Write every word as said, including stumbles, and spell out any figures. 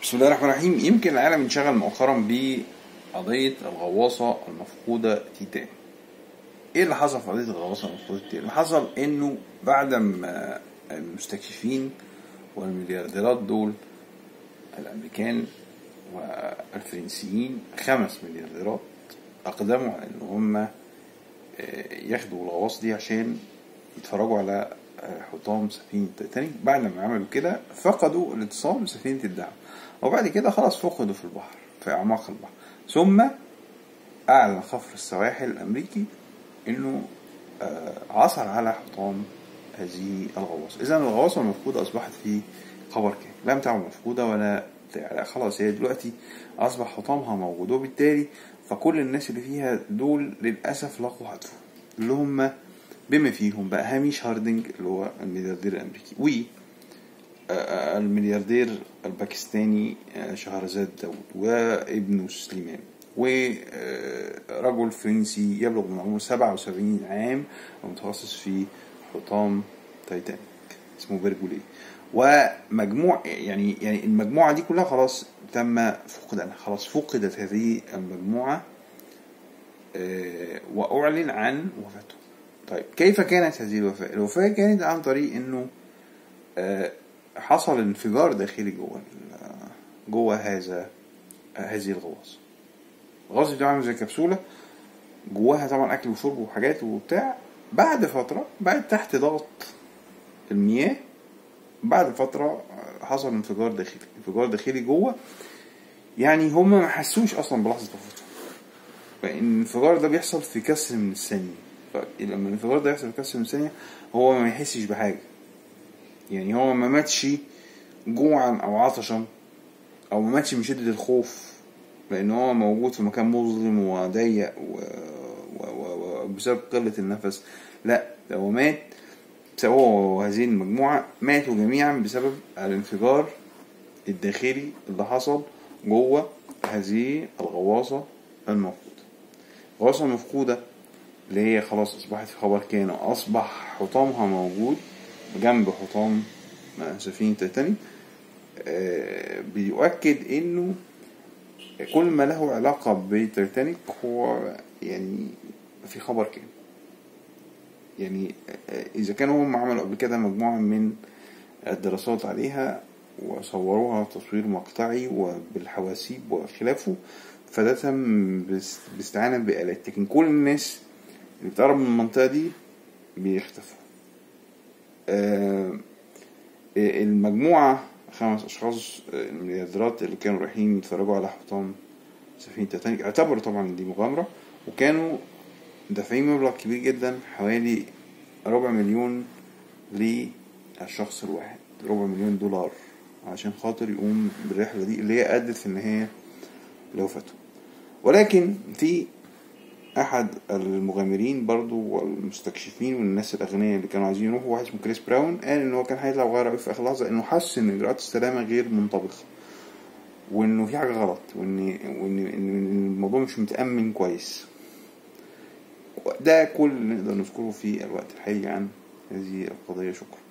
بسم الله الرحمن الرحيم. يمكن العالم انشغل مؤخرا بقضية الغواصة المفقودة تيتان. ايه اللي حصل في قضية الغواصة المفقودة تيتان؟ اللي حصل انه بعد ما المستكشفين والمليارديرات دول الامريكان والفرنسيين، خمس مليارديرات، اقدموا على ان هم ياخدوا الغواصة دي عشان يتفرجوا على حطام سفينة تيتانيك. بعد ما عملوا كده فقدوا الاتصال بسفينة الدعم، وبعد كده خلاص فقدوا في البحر، في أعماق البحر. ثم أعلن خفر السواحل الأمريكي إنه عثر على حطام هذه الغواصة. إذن الغواصة المفقودة أصبحت في خبر كامل، لم تعد مفقودة ولا لا، خلاص هي دلوقتي أصبح حطامها موجود، وبالتالي فكل الناس اللي فيها دول للأسف لقوا هدفهم، اللي هم بما فيهم بقى هاميش هاردنج اللي هو الملياردير الأمريكي، و الملياردير الباكستاني شهرزاد داود وابنه سليمان، ورجل فرنسي يبلغ من عمره سبعة وسبعين عام ومتخصص في حطام تايتانيك اسمه بيرجوليه. ومجموع يعني يعني المجموعة دي كلها خلاص تم فقدانها، خلاص فقدت هذه المجموعة وأعلن عن وفاتهم. طيب كيف كانت هذه الوفاة؟ الوفاة كانت عن طريق انه حصل انفجار داخلي جوه جوه هذا هذه الغواصة. الغواصة دي عامله زي كبسولة جواها طبعا اكل وشرب وحاجات وبتاع. بعد فترة بعد تحت ضغط المياه، بعد فترة حصل انفجار داخلي انفجار داخلي جوه. يعني هم ما حسوش اصلا بلحظة وفاتهم، الانفجار ده بيحصل في كسر من الثانية. لما الانفجار ده يحصل في كسر من الثانية هو ما يحسش بحاجة، يعني هو ما ماتش جوعا او عطشا، او ما ماتش من شدة الخوف لان هو موجود في مكان مظلم وضيق وبسبب قلة النفس. لا، هو مات، هو وهذه المجموعة ماتوا جميعا بسبب الانفجار الداخلي اللي حصل جوه هذه الغواصة المفقودة. الغواصة المفقودة اللي هي خلاص اصبحت في خبر كان، واصبح حطامها موجود جنب حطام سفينة تيتانيك، بيؤكد انه كل ما له علاقة بتيتانيك هو يعني في خبر كان. يعني اذا كانوا هم عملوا قبل كده مجموعة من الدراسات عليها وصوروها تصوير مقطعي وبالحواسيب وخلافه، فده تم باستعانة بآلات، لكن كل الناس اللي بتقرب من المنطقة دي بيختفوا. المجموعة خمس أشخاص المليارديرات اللي كانوا رايحين يتفرجوا على حطام سفينة تيتانيك اعتبروا طبعا دي مغامرة، وكانوا دافعين مبلغ كبير جدا حوالي ربع مليون للشخص الواحد، ربع مليون دولار عشان خاطر يقوم بالرحلة دي اللي هي أدت في النهاية لوفاته. ولكن في أحد المغامرين برضو والمستكشفين والناس الأغنياء اللي كانوا عايزين يروحوا، واحد اسمه كريس براون، قال إنه كان هيطلع وغير في آخر لحظة إنه حس إن إجراءات السلامة غير منطبقة، وإنه في حاجة غلط، وإن وإن الموضوع مش متأمن كويس. ده كل اللي نقدر نذكره في الوقت الحالي عن هذه القضية. شكرا.